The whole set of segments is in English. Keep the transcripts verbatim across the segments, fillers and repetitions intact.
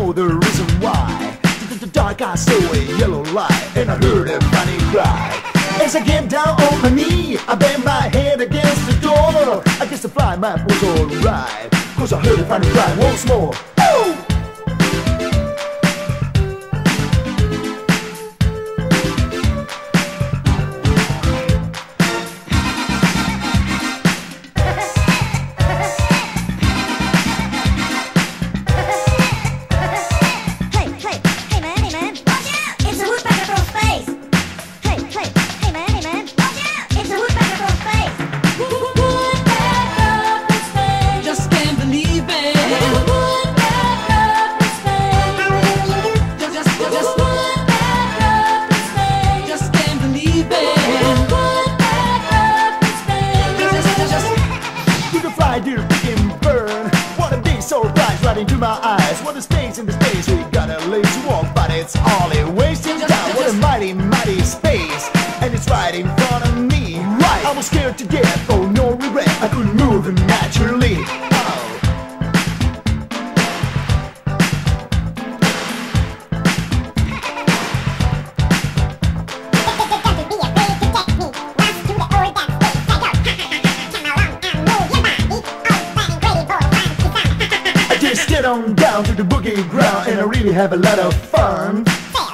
know the reason why. The dark I saw a yellow light, and I heard everybody cry. As I get down on my knee, I bang my head against the door. I guess the fly map was alright, cause I heard everybody cry once more. Woo! Right into my eyes. What a space in the space we got a lazy walk, but it's all a wasting time. What a mighty, mighty space, and it's right in front of me. Right, I was scared to death, oh no regret. I couldn't move naturally. Oh. Get on down to the boogie ground, and I really have a lot of fun.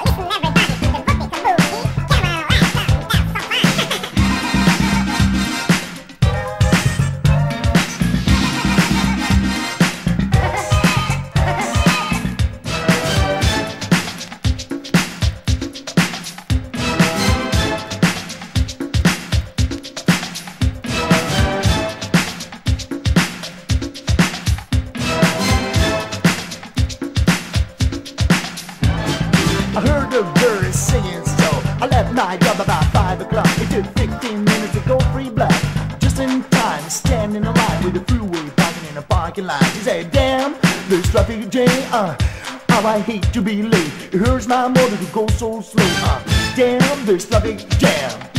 I heard the birds singing, so I left my job about five o'clock. It took fifteen minutes to go free black, just in time, standing in line with the freeway parking in a parking lot. She said, damn, there's traffic jam, uh, how I hate to be late. It hurts my motor to go so slow, uh, damn, there's traffic jam.